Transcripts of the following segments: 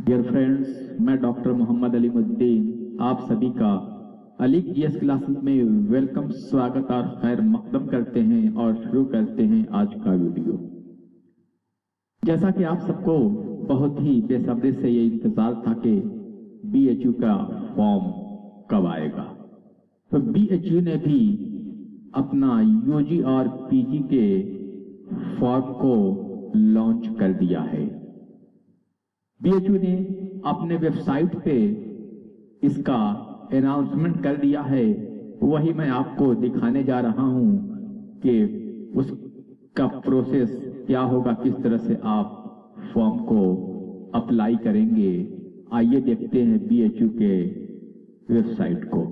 Dear friends, मैं doctor Mohammad Alimuddin आप सभी का अलीक जीएस क्लासेस में वेलकम, स्वागत और खैर मकदम करते हैं और शुरू करते हैं आज का वीडियो। जैसा कि आप सबको बहुत ही बेसब्री से ये इंतजार था कि बीएचयू का फॉर्म कब आएगा, तो बीएचयू ने भी अपना यूजी और पीजी के फॉर्म को लॉन्च कर दिया है। बीएचयू ने अपने वेबसाइट पे इसका अनाउंसमेंट कर दिया है। वही मैं आपको दिखाने जा रहा हूं कि उसका प्रोसेस क्या होगा, किस तरह से आप फॉर्म को अप्लाई करेंगे। आइए देखते हैं बीएचयू के वेबसाइट को।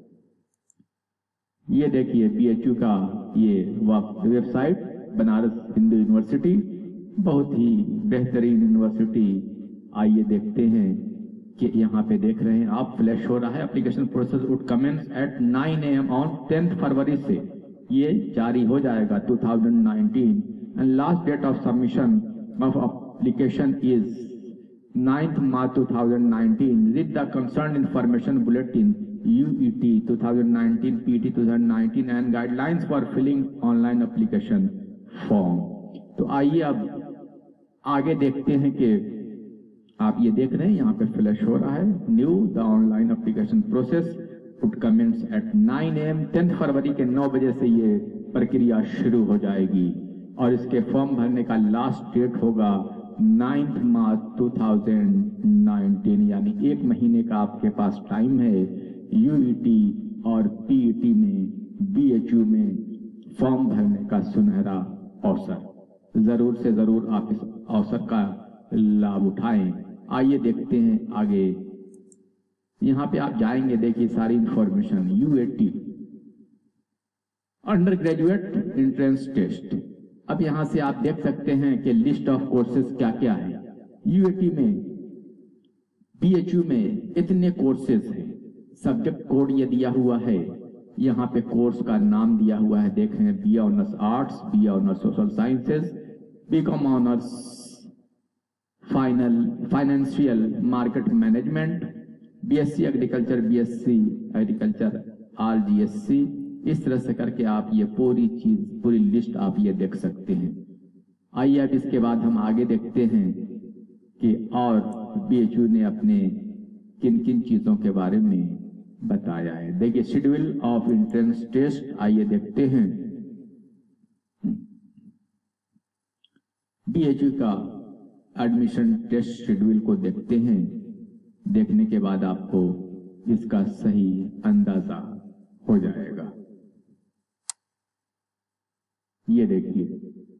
ये देखिए बीएचयू का ये वेबसाइट, बनारस हिंदू यूनिवर्सिटी, बहुत ही बेहतरीन यूनिवर्सिटी। आइए देखते हैं कि यहाँ पे देख रहे हैं आप, फ्लैश हो रहा है। Application process would commence at 9 AM on 10 फरवरी से ये जारी हो जाएगा 2019 and last date of submission of application is 9th March 2019. Read the concerned information bulletin UET 2019 PT 2019 and guidelines for filling online application form. तो आइए अब आगे देखते हैं कि आप ये देख रहे हैं यहाँ पे फ्लैश हो रहा है। New the online application process would commence at 9 AM 10 फरवरी के 9 बजे से ये प्रक्रिया शुरू हो जाएगी और इसके फॉर्म भरने का लास्ट डेट होगा 9th March 2019, यानी 1 महीने का आपके पास टाइम है यूईटी और पीईटी में, बीएचयू में फॉर्म भरने का सुनहरा अवसर। जरूर से जरूर आप इस अवसर का लाभ उठाएं। आइए देखते हैं आगे। यहां पे आप जाएंगे, देखिए सारी information. UAT undergraduate entrance test. अब यहां से आप देख सकते हैं कि लिस्ट ऑफ कोर्सेज क्या क्या है। यूएटी में, बीएचयू में इतने कोर्सेज हैं। सब्जेक्ट कोड ये दिया हुआ है, यहाँ पे कोर्स का नाम दिया हुआ है, देख रहे हैं। B honours arts, B honours social sciences, BCom honours financial market management, BSc agriculture, BSc agriculture, RGSC. इस तरह से करके आप ये पूरी चीज, पूरी लिस्ट आप ये देख सकते हैं। आइए अब इसके बाद हम आगे देखते हैं कि और बीएचयू ने अपने किन किन चीजों के बारे में बताया है। देखिए शेड्यूल ऑफ एंट्रेंस टेस्ट, आइए देखते हैं। बीएचयू का एडमिशन टेस्ट शेड्यूल को देखते हैं। देखने के बाद आपको इसका सही अंदाजा हो जाएगा। ये देखिए,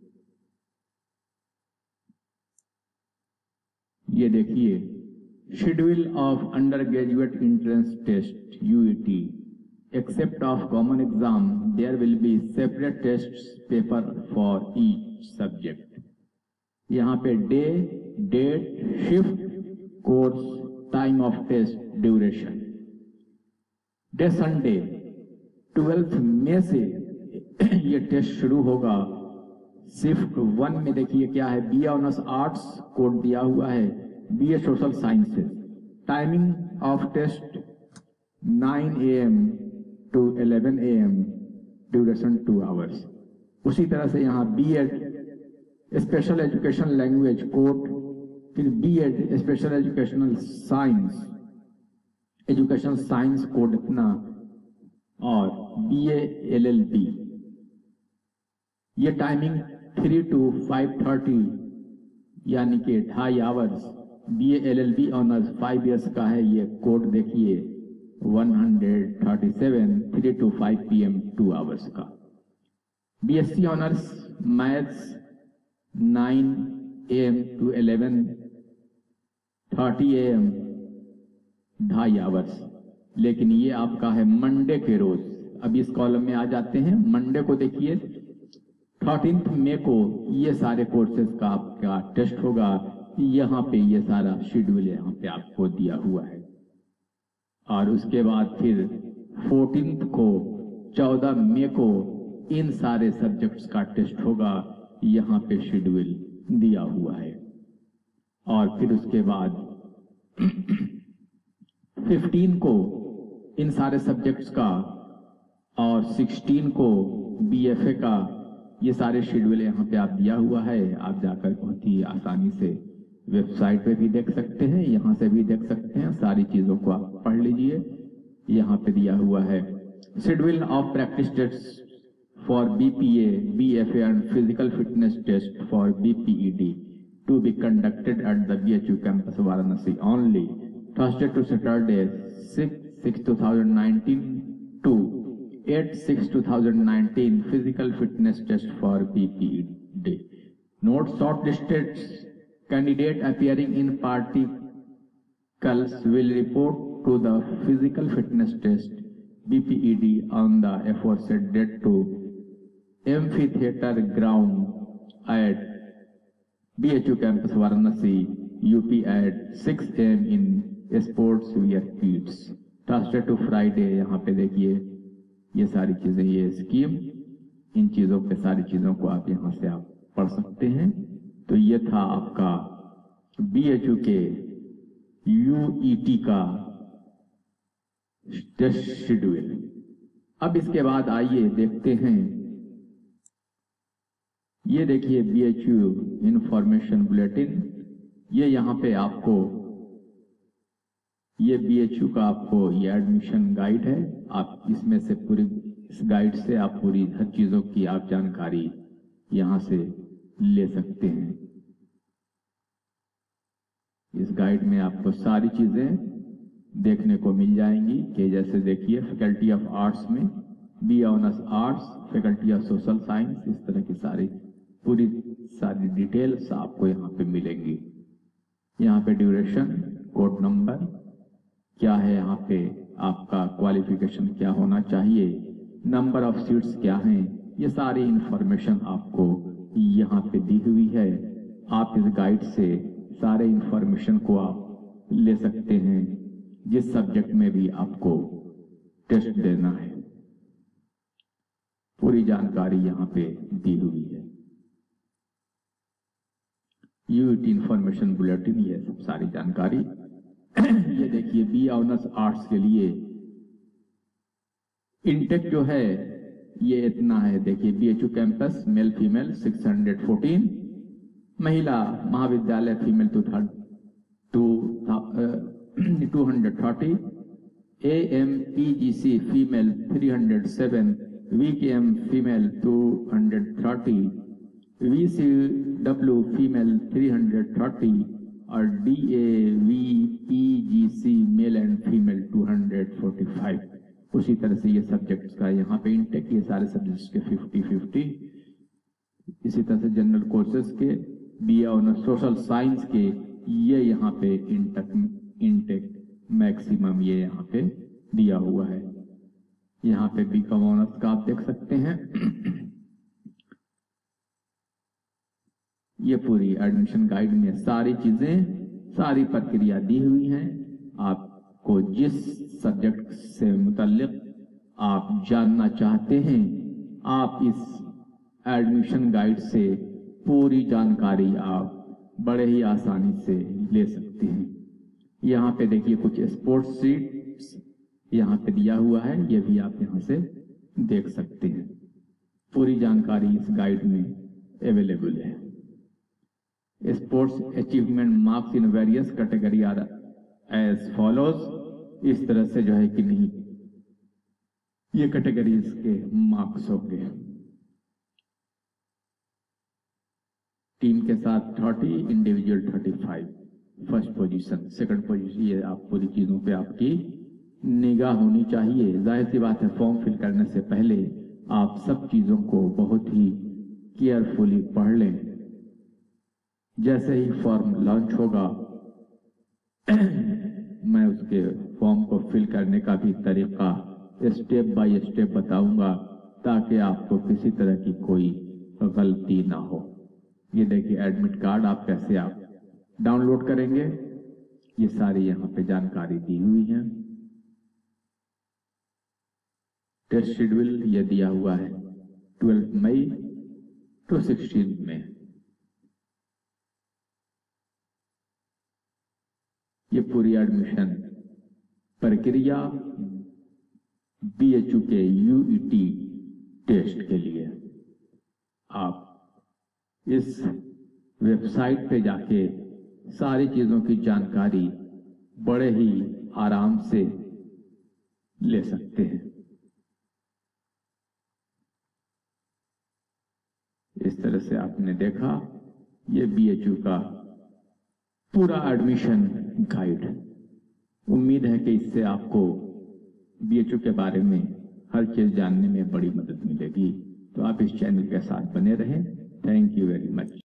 ये देखिए schedule of undergraduate entrance test UET. Except of common exam there will be separate test paper for each subject. यहाँ पे day, date, shift, course, time of test, duration. Day Sunday 12 मई से ये टेस्ट शुरू होगा। Shift 1 में देखिए क्या है, बी ऑनर्स आर्ट्स कोड दिया हुआ है, BA social sciences. Timing of test 9 AM to 11 AM, duration 2 hours. उसी तरह से यहाँ BEd special education language code, फिर BEd special educational science, education science code इतना, और बीए एलएलबी। ये टाइमिंग 3 to 5:30 यानी कि 2.5 hours. BA LLB honours 5 years का है। ये कोड देखिए 137, 3 to 5 PM 2 आवर्स का। BSc honours maths 9 AM to 11:30 AM, 2.5 hours. लेकिन ये आपका है मंडे के रोज। अब इस कॉलम में आ जाते हैं। मंडे को देखिए 13 मई को ये सारे कोर्सेज का आपका टेस्ट होगा। यहाँ पे ये सारा शेड्यूल यहाँ पे आपको दिया हुआ है। और उसके बाद फिर 14 को, 14 मई को इन सारे सब्जेक्ट्स का टेस्ट होगा। यहाँ पे शेड्यूल दिया हुआ है। और फिर उसके बाद 15 को इन सारे सब्जेक्ट्स का और 16 को बीएफए का ये सारे शेड्यूल यहाँ पे आप दिया हुआ है। आप जाकर बहुत ही आसानी से वेबसाइट पे भी देख सकते हैं, यहाँ से भी देख सकते हैं। सारी चीजों को आप पढ़ लीजिए, यहाँ पे दिया हुआ है। Schedule of practice test for BPA, BFA and physical fitness test for BPEd to be conducted at the BHU campus Varanasi only, Thursday to Saturday, 6/6/2019 to 8/6/2019 physical fitness test for BPED. Note: shortlisted candidate appearing in particles will report to the physical fitness test BPED on the aforesaid date to amphitheater ground at BHU campus Varanasi, UP at 6 AM in sports wear kits. Thursday to Friday, यहाँ पे देखिए ये सारी चीजें, ये scheme, इन चीजों पे सारी चीजों को आप यहाँ से आप पढ़ सकते हैं। तो ये था आपका BHU के UET का टेस्ट शेड्यूल। अब इसके बाद आइए देखते हैं, ये देखिए BHU इंफॉर्मेशन बुलेटिन। ये यहाँ पे आपको ये BHU का आपको ये एडमिशन गाइड है। आप इसमें से पूरी इस गाइड से आप पूरी हर चीजों की आप जानकारी यहाँ से ले सकते हैं। इस गाइड में आपको सारी चीजें देखने को मिल जाएंगी कि जैसे देखिए फैकल्टी ऑफ आर्ट्स में B honours arts, faculty of social science, इस तरह की पूरी सारी डिटेल्स आपको यहाँ पे मिलेंगी। यहाँ पे ड्यूरेशन, कोड नंबर क्या है, यहाँ पे आपका क्वालिफिकेशन क्या होना चाहिए, नंबर ऑफ सीट्स क्या हैं, ये सारी इंफॉर्मेशन आपको यहाँ पे दी हुई है। आप इस गाइड से सारे इंफॉर्मेशन को आप ले सकते हैं जिस सब्जेक्ट में भी आपको टेस्ट देना है। पूरी जानकारी यहाँ पे दी हुई है। यूईटी इंफॉर्मेशन बुलेटिन, ये सब सारी जानकारी। ये देखिए बी ऑनर्स आर्ट्स के लिए इनटेक जो है ये इतना है। देखिए BHU campus male female 614, Mahila Mahavidyalaya female 230, AMPGC female 307, VKM female 230, VCW female 330 और DAVPGC मेल एंड फीमेल 245। उसी तरह से ये सब्जेक्ट्स का यहाँ पे इंटेक, ये सारे सब्जेक्ट्स के 50-50। इसी तरह से जनरल कोर्सेज के, BA ऑनर्स सोशल साइंस के, ये यहाँ पे इंटेक मैक्सिमम ये यहाँ पे दिया हुआ है। यहाँ पे BCom ऑनर्स का आप देख सकते हैं। ये पूरी एडमिशन गाइड में सारी चीजें, सारी प्रक्रिया दी हुई हैं। आपको जिस सब्जेक्ट से मुताल्लिक आप जानना चाहते हैं, आप इस एडमिशन गाइड से पूरी जानकारी आप बड़े ही आसानी से ले सकते हैं। यहाँ पे देखिए कुछ स्पोर्ट्स सीट्स यहाँ पे दिया हुआ है, ये भी आप यहाँ से देख सकते हैं। पूरी जानकारी इस गाइड में अवेलेबल है। Sports achievement marks in various category are as follows. इस तरह से जो है कि नहीं, ये कैटेगरीज के मार्क्स होंगे। टीम के साथ 30, individual 35, first position, second position, ये आप पूरी चीजों पे आपकी निगाह होनी चाहिए। जाहिर सी बात है, फॉर्म फिल करने से पहले आप सब चीजों को बहुत ही केयरफुली पढ़ लें। जैसे ही फॉर्म लॉन्च होगा मैं उसके फॉर्म को फिल करने का भी तरीका स्टेप बाय स्टेप बताऊंगा, ताकि आपको किसी तरह की कोई गलती ना हो। ये देखिए एडमिट कार्ड आप कैसे आप डाउनलोड करेंगे, ये सारी यहाँ पे जानकारी दी हुई है। टेस्ट शेड्यूल ये दिया हुआ है 12 मई to 16 मई। ये पूरी एडमिशन प्रक्रिया BHU के UET टेस्ट के लिए। आप इस वेबसाइट पे जाके सारी चीजों की जानकारी बड़े ही आराम से ले सकते हैं। इस तरह से आपने देखा ये BHU का पूरा एडमिशन गाइड। उम्मीद है कि इससे आपको BHU के बारे में हर चीज जानने में बड़ी मदद मिलेगी। तो आप इस चैनल के साथ बने रहें। Thank you very much.